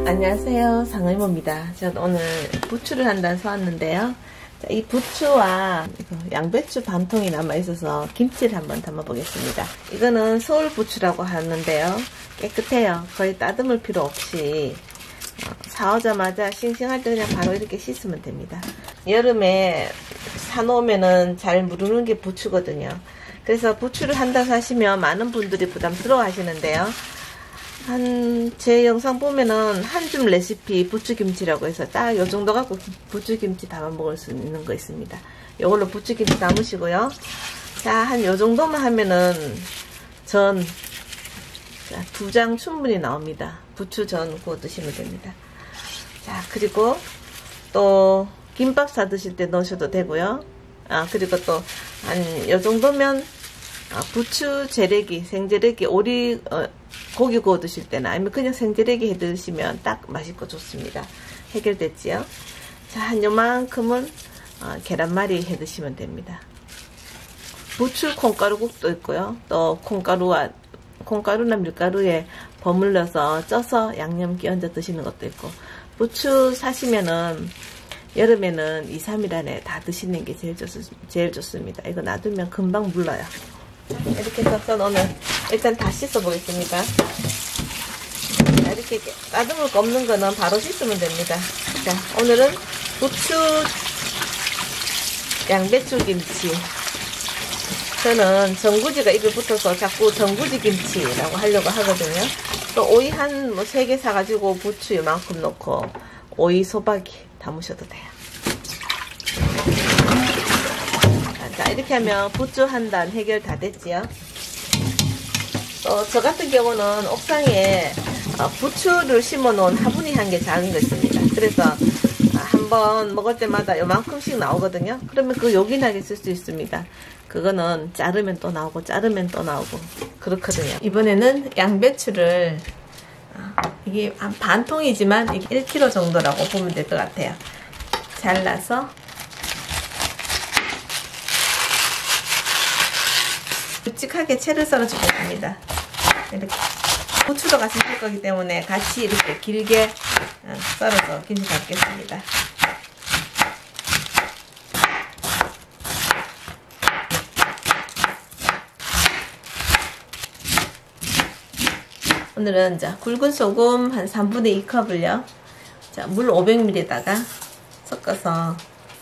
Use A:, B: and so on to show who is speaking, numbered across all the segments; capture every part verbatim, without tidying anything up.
A: 안녕하세요, 상의모입니다. 저는 오늘 부추를 한 단 사왔는데요. 자, 이 부추와 양배추 반 통이 남아있어서 김치를 한번 담아보겠습니다. 이거는 서울 부추라고 하는데요. 깨끗해요. 거의 따듬을 필요 없이 사오자마자 싱싱할 때 그냥 바로 이렇게 씻으면 됩니다. 여름에 사놓으면은 잘 무르는 게 부추거든요. 그래서 부추를 한다 사시면 많은 분들이 부담스러워 하시는데요. 한, 제 영상 보면은 한줌 레시피 부추김치라고 해서 딱 요 정도 갖고 부추김치 담아 먹을 수 있는 거 있습니다. 요걸로 부추김치 담으시고요. 자, 한 요 정도만 하면은 전, 자, 두 장 충분히 나옵니다. 부추전 구워 드시면 됩니다. 자, 그리고 또 김밥 사 드실 때 넣으셔도 되고요. 아, 그리고 또 한 요 정도면 아, 부추 재래기, 생재래기, 오리, 어, 고기 구워 드실 때나 아니면 그냥 생재래기 해 드시면 딱 맛있고 좋습니다. 해결됐지요? 자, 한 요만큼은 어, 계란말이 해 드시면 됩니다. 부추 콩가루국도 있고요. 또 콩가루와 콩가루나 밀가루에 버물러서 쪄서 양념 끼얹어 드시는 것도 있고, 부추 사시면은 여름에는 이, 삼 일 안에 다 드시는 게 제일, 좋, 제일 좋습니다. 이거 놔두면 금방 물러요. 이렇게 해서 오늘 일단 다 씻어 보겠습니다. 이렇게 따듬을 거 없는 거는 바로 씻으면 됩니다. 자, 오늘은 부추 양배추 김치. 저는 전구지가 입에 붙어서 자꾸 전구지 김치라고 하려고 하거든요. 또 오이 한 뭐 세 개 사가지고 부추 이만큼 넣고 오이 소박이 담으셔도 돼요. 자, 이렇게 하면 부추 한 단 해결 다 됐지요. 또 저 같은 경우는 옥상에 부추를 심어 놓은 화분이 한 개 작은 거 있습니다. 그래서 한번 먹을 때마다 요만큼씩 나오거든요. 그러면 그 요긴하게 쓸 수 있습니다. 그거는 자르면 또 나오고 자르면 또 나오고 그렇거든요. 이번에는 양배추를 이게 한 반 통이지만 이게 일 킬로그램 정도라고 보면 될 것 같아요. 잘라서 굵직하게 채를 썰어 주겠습니다. 이렇게 부추도 같이 쓸 거기 때문에 같이 이렇게 길게 썰어서 김치 담겠습니다. 오늘은 자, 굵은 소금 한 삼분의 이 컵을요. 자, 물 오백 밀리리터에다가 섞어서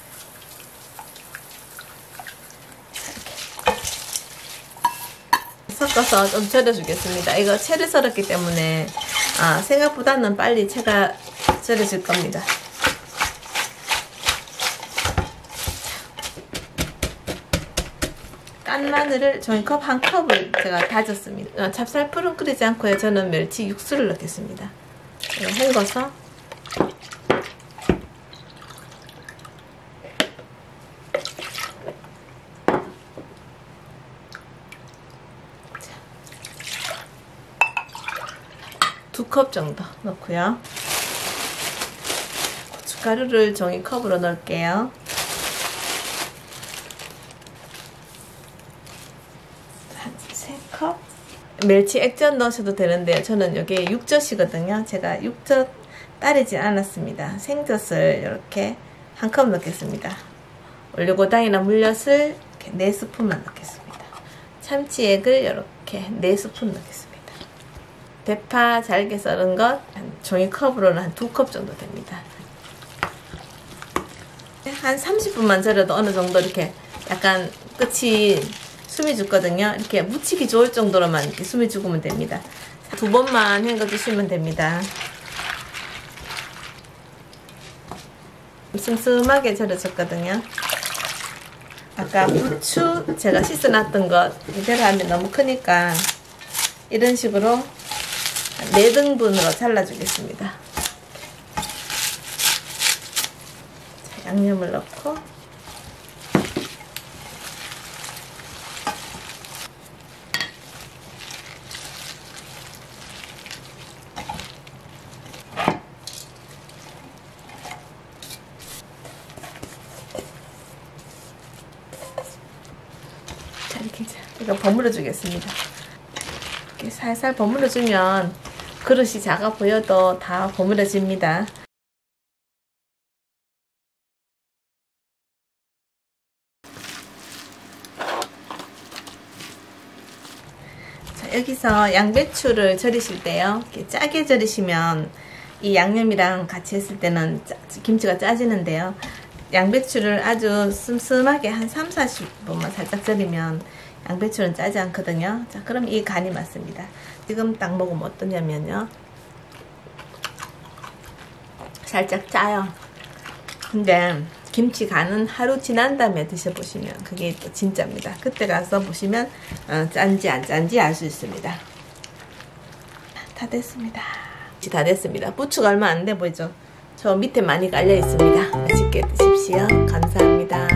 A: 섞어서 좀 절여주겠습니다. 이거 채를 썰었기 때문에 아, 생각보다는 빨리 채가 절여질 겁니다. 깐 마늘을 종이컵 한 컵을 제가 다졌습니다. 어, 찹쌀풀은 끓이지 않고요. 저는 멸치 육수를 넣겠습니다. 헹궈서 두 컵 정도 넣고요. 고춧가루를 종이컵으로 넣을게요. 한 세 컵. 멸치 액젓 넣으셔도 되는데요. 저는 여기에 육젓이거든요. 제가 육젓 따르지 않았습니다. 생젓을 이렇게 한 컵 넣겠습니다. 올리고당이나 물엿을 이렇게 네 스푼만 넣겠습니다. 참치액을 이렇게 네 스푼 넣겠습니다. 대파 잘게 썰은 것 종이컵으로는 한 두 컵 정도 됩니다. 한 삼십 분만 절여도 어느 정도 이렇게 약간 끝이 숨이 죽거든요. 이렇게 묻히기 좋을 정도로만 이렇게 숨이 죽으면 됩니다. 두 번만 헹궈 주시면 됩니다. 슴슴하게 절여졌거든요. 아까 부추 제가 씻어놨던 것 이대로 하면 너무 크니까 이런 식으로 네 등분으로 잘라주겠습니다. 자, 양념을 넣고 자, 이렇게 이거 버무려 주겠습니다. 이렇게 살살 버무려 주면 그릇이 작아 보여도 다 버무려집니다. 자, 여기서 양배추를 절이실 때요, 이렇게 짜게 절이시면 이 양념이랑 같이 했을 때는 짜, 김치가 짜지는데요, 양배추를 아주 슴슴하게 한 삼, 사십 분만 살짝 절이면 양배추는 짜지 않거든요. 자, 그럼 이 간이 맞습니다. 지금 딱 먹으면 어떠냐면요, 살짝 짜요. 근데 김치 간은 하루 지난 다음에 드셔보시면 그게 또 진짜입니다. 그때 가서 보시면 어, 짠지 안 짠지 알 수 있습니다. 다 됐습니다. 다 됐습니다. 부추가 얼마 안 돼 보이죠? 저 밑에 많이 깔려 있습니다. 맛있게 드십시오. 감사합니다.